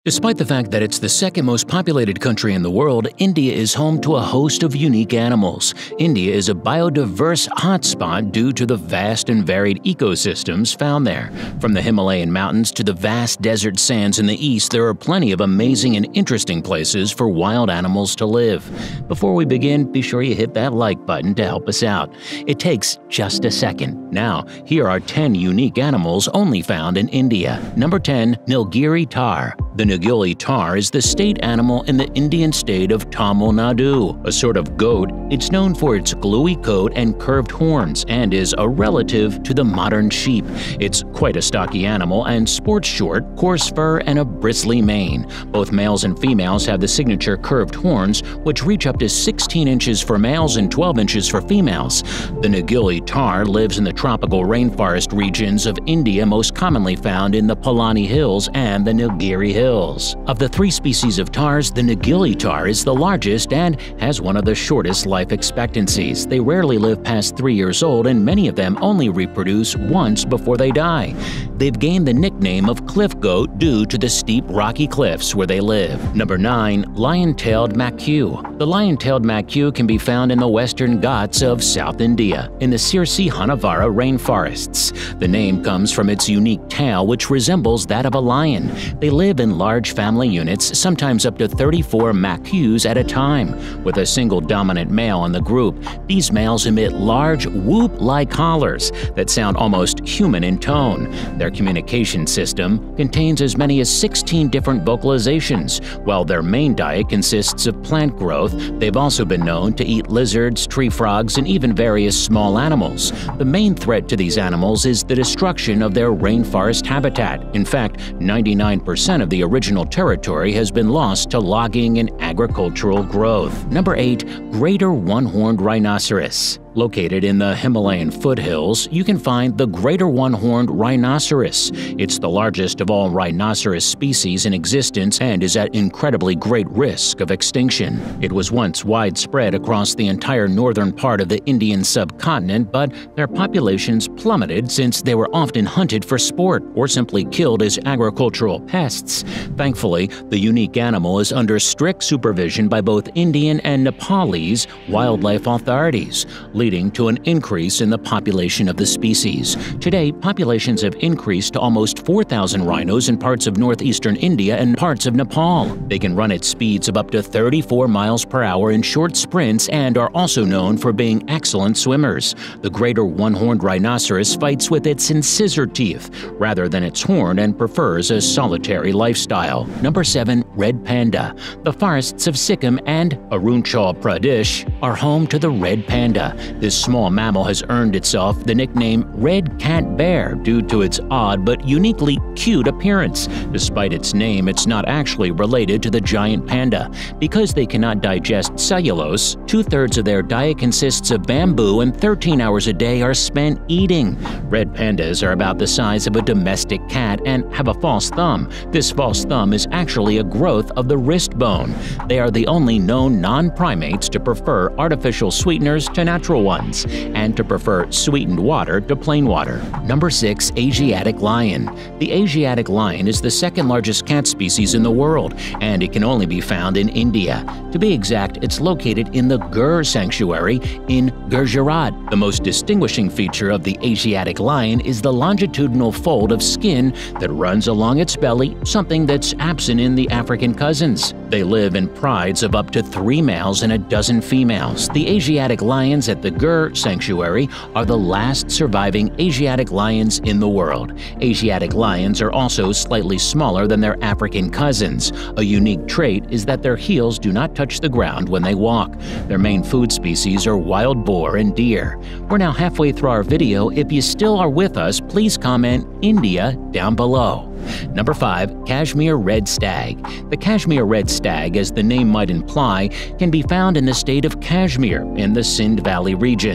Despite the fact that it's the second most populated country in the world, India is home to a host of unique animals. India is a biodiverse hotspot due to the vast and varied ecosystems found there. From the Himalayan mountains to the vast desert sands in the east, there are plenty of amazing and interesting places for wild animals to live. Before we begin, be sure you hit that like button to help us out. It takes just a second. Now, here are 10 unique animals only found in India. Number 10. Nilgiri Tahr. The Nilgiri tahr is the state animal in the Indian state of Tamil Nadu. A sort of goat, it's known for its gluey coat and curved horns and is a relative to the modern sheep. It's quite a stocky animal and sports short, coarse fur and a bristly mane. Both males and females have the signature curved horns, which reach up to 16 inches for males and 12 inches for females. The Nilgiri tahr lives in the tropical rainforest regions of India, most commonly found in the Pilani Hills and the Nilgiri Hills. Of the three species of tahrs, the Nilgiri tahr is the largest and has one of the shortest life expectancies. They rarely live past 3 years old, and many of them only reproduce once before they die. They've gained the nickname of cliff goat due to the steep rocky cliffs where they live. Number 9. Lion-tailed Makhu. The lion-tailed Makhu can be found in the western Ghats of South India, in the Sirsi-Honavara rainforests. The name comes from its unique tail, which resembles that of a lion. They live in large family units, sometimes up to 34 Makhus at a time. With a single dominant male in the group, these males emit large whoop-like hollers that sound almost human in tone. Their communication system contains as many as 16 different vocalizations. While their main diet consists of plant growth, they've also been known to eat lizards, tree frogs, and even various small animals. The main threat to these animals is the destruction of their rainforest habitat. In fact, 99% of the original territory has been lost to logging and agricultural growth. Number 8. Greater One-Horned Rhinoceros. Located in the Himalayan foothills, you can find the greater one-horned rhinoceros. It's the largest of all rhinoceros species in existence and is at incredibly great risk of extinction. It was once widespread across the entire northern part of the Indian subcontinent, but their populations plummeted since they were often hunted for sport or simply killed as agricultural pests. Thankfully, the unique animal is under strict supervision by both Indian and Nepalese wildlife authorities, leading to an increase in the population of the species. Today, populations have increased to almost 4,000 rhinos in parts of northeastern India and parts of Nepal. They can run at speeds of up to 34 miles per hour in short sprints and are also known for being excellent swimmers. The greater one-horned rhinoceros fights with its incisor teeth rather than its horn and prefers a solitary lifestyle. Number 7. Red Panda. The forests of Sikkim and Arunachal Pradesh are home to the red panda. This small mammal has earned itself the nickname Red Cat Bear due to its odd but uniquely cute appearance. Despite its name, it's not actually related to the giant panda. Because they cannot digest cellulose, 2/3 of their diet consists of bamboo and 13 hours a day are spent eating. Red pandas are about the size of a domestic cat and have a false thumb. This false thumb is actually a growth of the wrist bone. They are the only known non-primates to prefer artificial sweeteners to natural ones, and to prefer sweetened water to plain water. Number 6. Asiatic Lion. The Asiatic lion is the second largest cat species in the world, and it can only be found in India. To be exact, it's located in the Gur Sanctuary in Gujarat. The most distinguishing feature of the Asiatic lion is the longitudinal fold of skin that runs along its belly, something that's absent in the African cousins. They live in prides of up to 3 males and a dozen females. The Asiatic lions at the Gur Sanctuary are the last surviving Asiatic lions in the world. Asiatic lions are also slightly smaller than their African cousins. A unique trait is that their heels do not touch the ground when they walk. Their main food species are wild boar and deer. We're now halfway through our video. If you still are with us, please comment India down below. Number 5. Kashmir Red Stag. The Kashmir Red Stag, as the name might imply, can be found in the state of Kashmir in the Sindh Valley regions.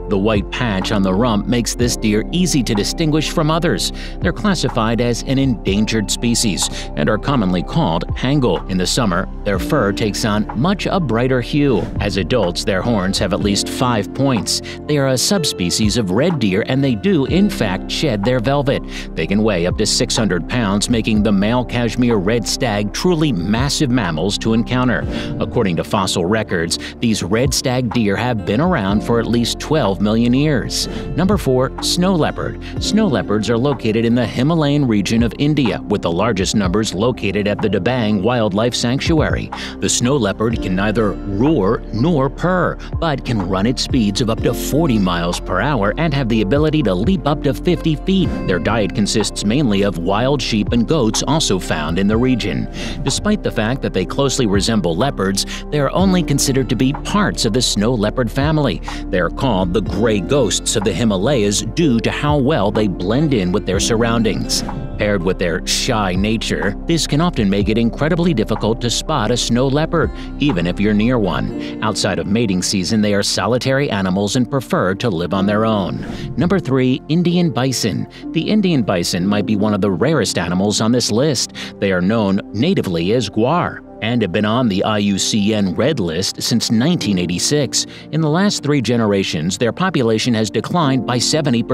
The white patch on the rump makes this deer easy to distinguish from others. They're classified as an endangered species and are commonly called hangle. In the summer, their fur takes on much a brighter hue. As adults, their horns have at least 5 points. They are a subspecies of red deer, and they do, in fact, shed their velvet. They can weigh up to 600 pounds, making the male Kashmir red stag truly massive mammals to encounter. According to fossil records, these red stag deer have been around for at least 12 million years. Number 4. Snow leopard. Snow leopards are located in the Himalayan region of India, with the largest numbers located at the Dabang Wildlife Sanctuary. The snow leopard can neither roar nor purr, but can run at speeds of up to 40 miles per hour and have the ability to leap up to 50 feet. Their diet consists mainly of wild sheep and goats, also found in the region. Despite the fact that they closely resemble leopards, they are only considered to be parts of the snow leopard family. They are called the gray ghosts of the Himalayas due to how well they blend in with their surroundings. Paired with their shy nature, this can often make it incredibly difficult to spot a snow leopard, even if you're near one. Outside of mating season, they are solitary animals and prefer to live on their own. Number 3. Indian bison. The Indian bison might be one of the rarest animals on this list. They are known natively as gaur and have been on the IUCN Red List since 1986. In the last 3 generations, their population has declined by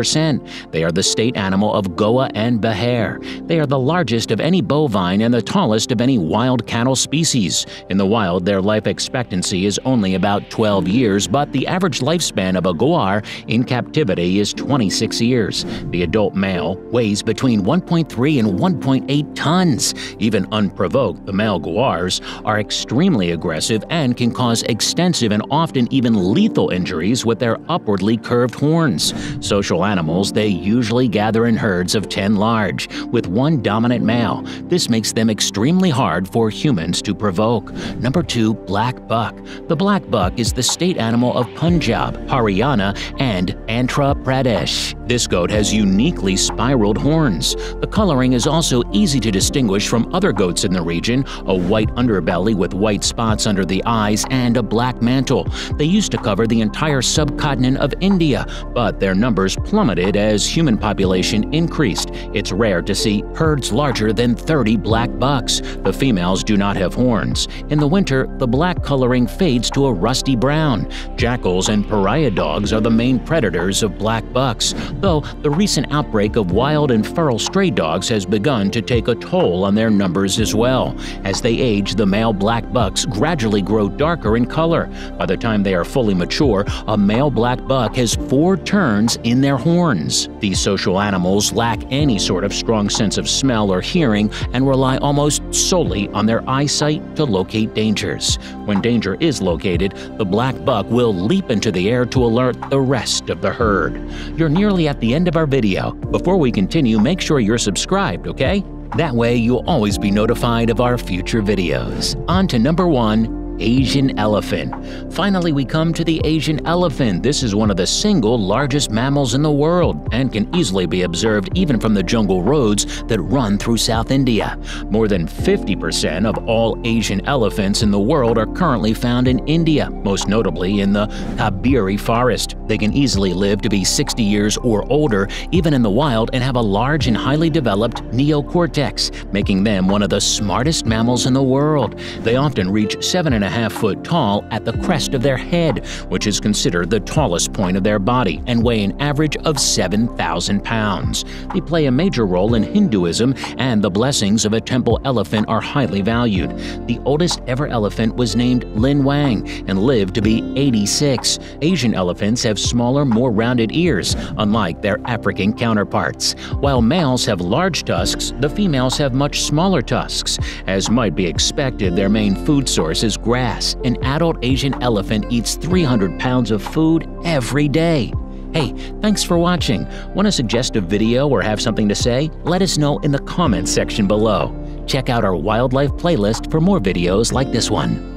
70%. They are the state animal of Goa and Bihar. They are the largest of any bovine and the tallest of any wild cattle species. In the wild, their life expectancy is only about 12 years, but the average lifespan of a gaur in captivity is 26 years. The adult male weighs between 1.3 and 1.8 tons. Even unprovoked, the male gaurs are extremely aggressive and can cause extensive and often even lethal injuries with their upwardly curved horns. Social animals, they usually gather in herds of 10 large, with one dominant male. This makes them extremely hard for humans to provoke. Number 2. Black buck. The black buck is the state animal of Punjab, Haryana, and Andhra Pradesh. This goat has uniquely spiraled horns. The coloring is also easy to distinguish from other goats in the region: a white underbelly with white spots under the eyes and a black mantle. They used to cover the entire subcontinent of India, but their numbers plummeted as human population increased. It's rare to see herds larger than 30 black bucks. The females do not have horns. In the winter, the black coloring fades to a rusty brown. Jackals and pariah dogs are the main predators of black bucks, though the recent outbreak of wild and feral stray dogs has begun to take a toll on their numbers as well. As they age, the male black bucks gradually grow darker in color. By the time they are fully mature, a male black buck has 4 turns in their horns. These social animals lack any sort of strong sense of smell or hearing and rely almost solely on their eyesight to locate dangers. When danger is located, the black buck will leap into the air to alert the rest of the herd. You're nearly at the end of our video. Before we continue, make sure you're subscribed, okay? That way you'll always be notified of our future videos. On to number 1. Asian elephant. Finally, we come to the Asian elephant. This is one of the single largest mammals in the world and can easily be observed even from the jungle roads that run through South India. More than 50% of all Asian elephants in the world are currently found in India, most notably in the Kaveri forest. They can easily live to be 60 years or older, even in the wild, and have a large and highly developed neocortex, making them one of the smartest mammals in the world. They often reach 7.5 foot tall at the crest of their head, which is considered the tallest point of their body, and weigh an average of 7,000 pounds. They play a major role in Hinduism, and the blessings of a temple elephant are highly valued. The oldest ever elephant was named Lin Wang and lived to be 86. Asian elephants have smaller, more rounded ears, unlike their African counterparts. While males have large tusks, the females have much smaller tusks. As might be expected, their main food source is grass. An adult Asian elephant eats 300 pounds of food every day. Hey, thanks for watching. Want to suggest a video or have something to say? Let us know in the comments section below. Check out our wildlife playlist for more videos like this one.